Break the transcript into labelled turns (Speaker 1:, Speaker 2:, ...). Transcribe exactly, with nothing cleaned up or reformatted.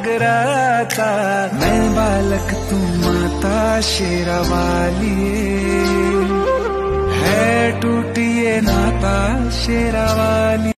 Speaker 1: जगराता। मैं बालक तू माता शेरा वाली, है टूटी ये नाता शेरा वाली।